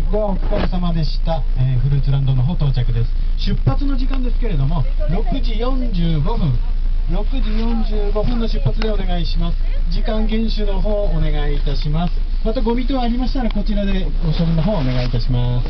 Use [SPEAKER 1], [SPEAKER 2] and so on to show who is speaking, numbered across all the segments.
[SPEAKER 1] ではお疲れ様でした、フルーツランドの方到着です。出発の時間ですけれども6時45分の出発でお願いします。時間厳守の方お願いいたします。またゴミ等ありましたらこちらでご処理の方お願いいたします。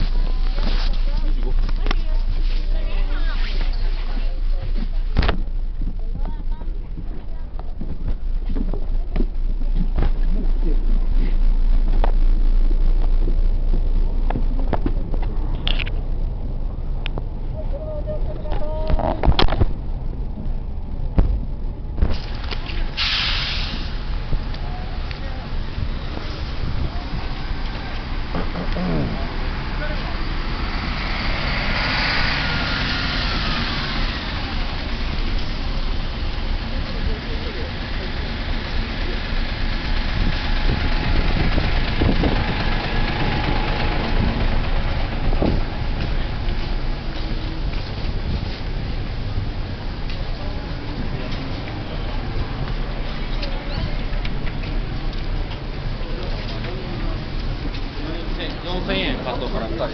[SPEAKER 2] 4000円カットから2人。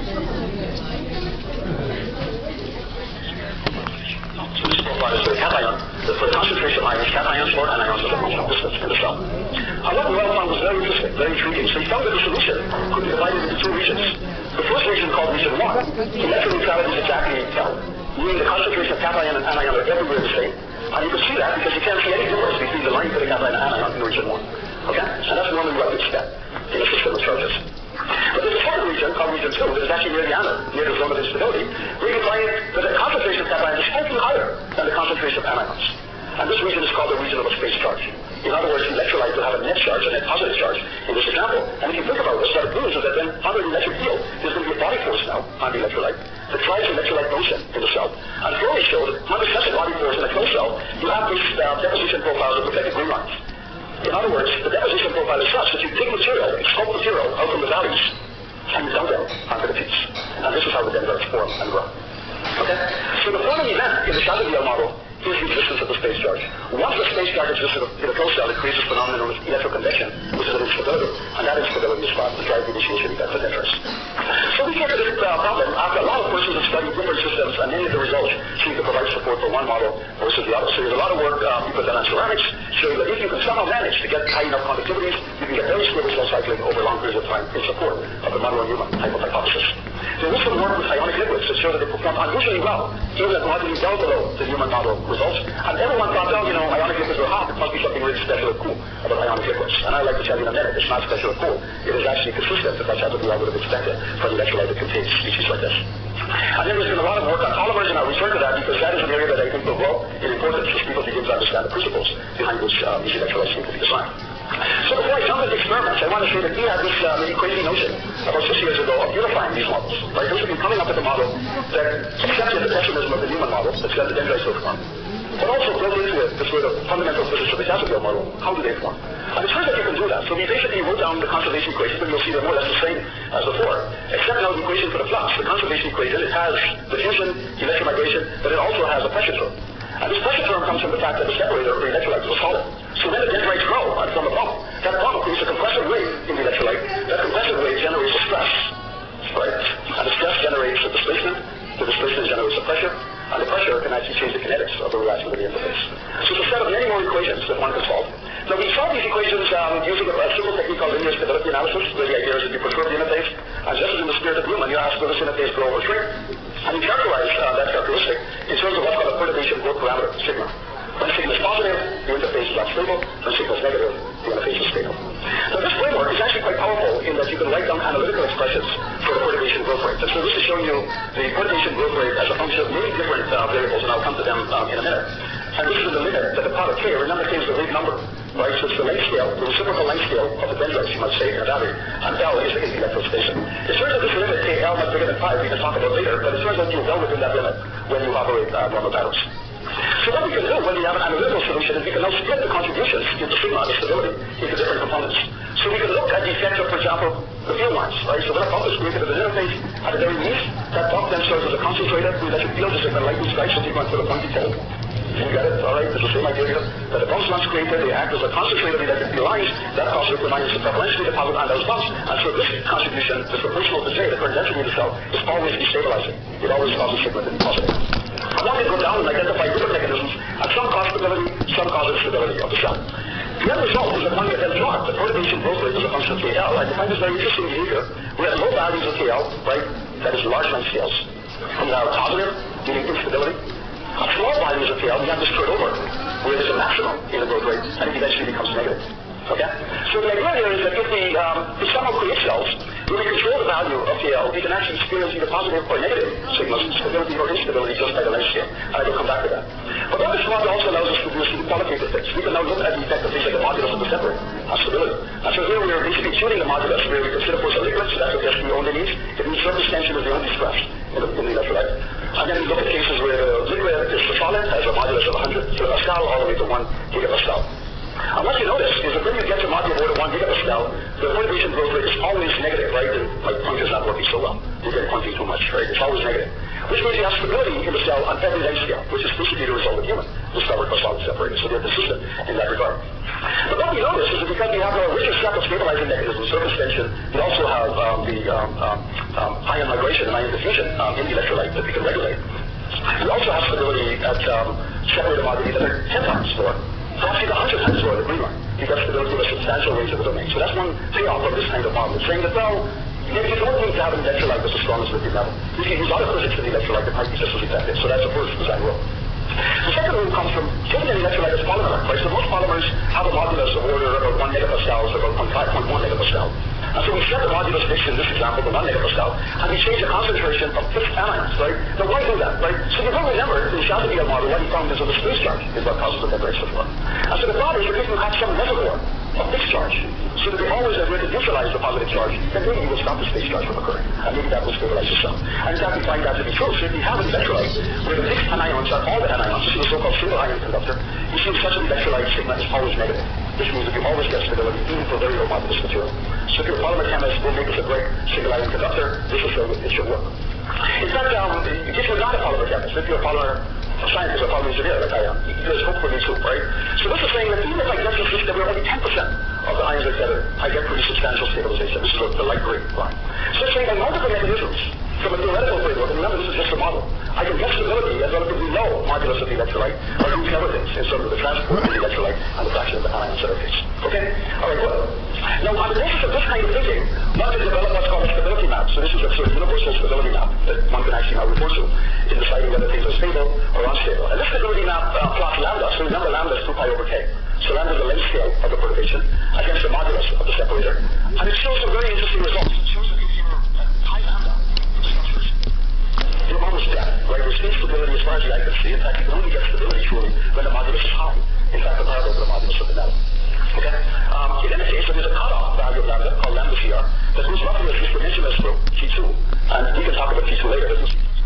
[SPEAKER 3] For the concentration of ions, cations or anions of the functional distance in the cell. What we all found was very interesting, very intriguing. So we found that the solution could be divided into two regions. The first region, called region 1, electron neutrality is exactly equal, meaning the concentration of cation and anion are everywhere the same. And you can see that because you can't see any difference between the line for the cation and anion in region 1. Okay? And that's normally what we expect in a system of charges. But there's a second region, called region 2, that is actually near the anode, near the zone of instability, where you can find that the concentration of cations is slightly higher than the concentration of anions. And this region is called the region of a space charge. In other words, the electrolyte will have a net charge, a net positive charge in this example. And if you think about this, what it means is that then under the electric field, there's going to be a body force now on the electrolyte that drives the electrolyte motion in the cell. And Fleury showed under such a body force in a closed cell, you have this deposition profile of protected green lines. In other words, the deposition profile is such that you take material, extract material out from the valleys, and you dump them onto the peaks. And this is how the dendrites form and grow. Okay? So the forming event in the Chateaubriand model is the existence of the space charge. Once the space charge exists in a closed cell, it creates this phenomenon known as electroconvection, which is an instability. And that instability is what drives the initiation event for dendrites. So we came to this problem after a lot of persons have studied different systems, and many of the results seem to provide support for one model versus the other. So there's a lot of work people have done on ceramics, showing that if you can somehow manage to get high enough conductivities, you can get very stable cell cycling over long periods of time in support of the Monroe-Newman hypothesis. There was some work with ionic liquids that showed that they perform unusually well, even at quantities well below the Newman model results. And everyone thought, well, ionic liquids are hot. It must be something really special or cool about ionic liquids. And I'd like to tell you in a minute, it's not special or cool. It is actually consistent with what I would have expected from the electrolyte that contains species like this. And then there's been a lot of work on polymers, and I'll return to that because that is an area that I think will grow in importance as people begin to understand the principles behind which these electrolytes seem to be designed. So before I jump into experiments, I want to say that we had this maybe crazy notion about 6 years ago of unifying these models. Right? Those have been coming up with a model that accepted the pessimism of the Newman model that's got the dendrites to form, but also built into it the sort of fundamental physics of the Chateaubriand model. How do they form? And it turns out you can do that. So we basically wrote down the conservation equation, and you'll see they're more or less the same as before, except now the equation for the flux. The conservation equation, it has diffusion, electromigration, but it also has a pressure term. And this pressure term comes from the fact that the separator of the electrolyte is a solid. So when the dendrites grow from a pump, that pump creates a compressive wave in the electrolyte. That compressive wave generates a stress, right? And the stress generates a displacement. The displacement generates a pressure. And the pressure can actually change the kinetics of the reaction with the interface. So it's a set of many more equations that one can solve. Now we solve these equations using a simple technique called linear stability analysis, where the idea is that you perturb the interface, and just as in the spirit of Newman, you ask will this interface grow or shrink, and you characterize that characteristic in terms of what's called a perturbation growth parameter, sigma. When sigma is positive, the interface is unstable. When sigma is negative, the interface is stable. Now this framework is actually quite powerful in that you can write down analytical expressions for the perturbation growth rate. And so this is showing you the perturbation growth rate as a function of many different variables, and I'll come to them in a minute. And this is the limit that the product K, remember K is the rate number, right? So it's the length scale, the reciprocal length scale of the dendrites, you might say, in a battery. And L is the electrostation. It turns out this limit KL much bigger than 5, we can talk about later, but it turns out you're well within that limit when you operate normal batteries. So what we can do when we have an analytical solution is we can now split the contributions into sigma, the stability, into different components. So we can look at the effect of, for example, the field lines, right? So when a pump is created at an interface, at the very least, that pump then serves as a concentrator. The electric field is like a lightning strike, so people put a pointy pole. You get it? All right? It's the same idea here. That the bumps once created, they act as a concentrated electric field lines that cause liquid lines to preferentially deposit on those bumps. And so this contribution is proportional to J, the current density of the cell, is always destabilizing. It always causes sigma to be positive. I want you to go down and identify different mechanisms, and some cause stability, some cause instability of the cell. The end result is that when you get drug, the perturbation growth rate is a function of KL. I find this very interesting behavior. We have low values of KL, right? That is large length scales. We have positive, meaning instability. At small values of KL, we have this curve over, where there's a maximum in the growth rate, and it eventually becomes negative. Okay? So the idea here is that if we somehow create cells, when we control the value of KL, we can actually experience either positive or negative sigmas, stability or instability, just by the length scale. And I will come back to that. But what this model also allows us to do is to qualitative things. We can now look at the effect of things like the modulus of the separator, stability. And so here we are basically tuning the modulus, where we consider force a liquid, so that's what SB only needs. It means surface tension is the only stress in the electrolyte. And then we look at cases where the liquid is solid, has a modulus of 100 kilopascal all the way to 1 gigapascal. And what you notice is that when you get to module over to 1 gigapascal, the perturbation growth rate is always negative, right? And my point is not working so well. You get pointing too much, right? It's always negative. Which means you have stability in the cell on every length scale, which is basically the result of human discovered by solid separators. So they're consistent in that regard. But what we notice is that because we have a richer set of stabilizing mechanisms, surface tension, we also have ion migration and ion diffusion in the electrolyte that we can regulate. We also have stability at separator modules that are 10 times more. Actually, the 100 times more, the green one. You get stability with a substantial range of the domain. So that's one payoff of this kind of model. It's saying that, well, maybe you don't need to have an electrolyte that's as strong as lithium metal. You can use other physics in the electrolyte that might be just as effective. So that's the first design rule. The second rule comes from taking an electrolyte as polymer, right? So most polymers have a modulus of order about 1 megapascal, so about 0.5, 0.1 megapascal. And so we set the modulus fixed in this example to 1 megapascal, and we change the concentration of fixed anions, right? Now why do that, right? So you don't remember in the Chaldean model what he found is on the space charge is what causes the temperature flow. And so the thought is that if you have some reservoir of fixed charge, so that we always are going to neutralize the positive charge, then maybe we will stop the space charge from occurring. And maybe that will stabilize the cell. And in fact, we find that to be true. So if you have an electrolyte where the fixed anions are all the anions, this is a so-called single ion conductor, you see such an electrolyte sigma is always negative. This means that you always get stability even for very low modulus material. So if you're a polymer chemist, will make this a great single ion conductor, this will show that it should work. In fact, if you're not a polymer chemist, if you're a polymer scientist or polymer engineer like I am, there's hope for me too, right? So this is saying that even if I get to a system where only 10% of the ions are together, I get pretty substantial stabilization. This is the light gray line. So it's saying by multiple mechanisms, from a theoretical framework, and remember this is just a model, I can get stability at relatively low modulus of the electrolyte, or do other things in terms of the transport of the electrolyte and the fraction of the ions that are fixed. Okay? Alright, good. Now, on the basis of this kind of thinking, one can develop what's called a stability map. So this is a sort of universal stability map that one can actually now refer to in deciding whether things are stable or unstable. And this stability map plots lambda. So remember, lambda is 2 pi over k. So lambda is the length scale of the perturbation against the modulus of the separator. And it shows some very interesting results. It shows that if you're high lambda structures, you're almost dead, right? There's no stability as far as the eye can see. In fact, you can only get stability truly when the modulus is high. In fact, comparable to the modulus of the metal. Okay? In any case, there's a cutoff value of lambda called lambda CR that goes roughly as this dimensionless group, T2. And we can talk about T2 later.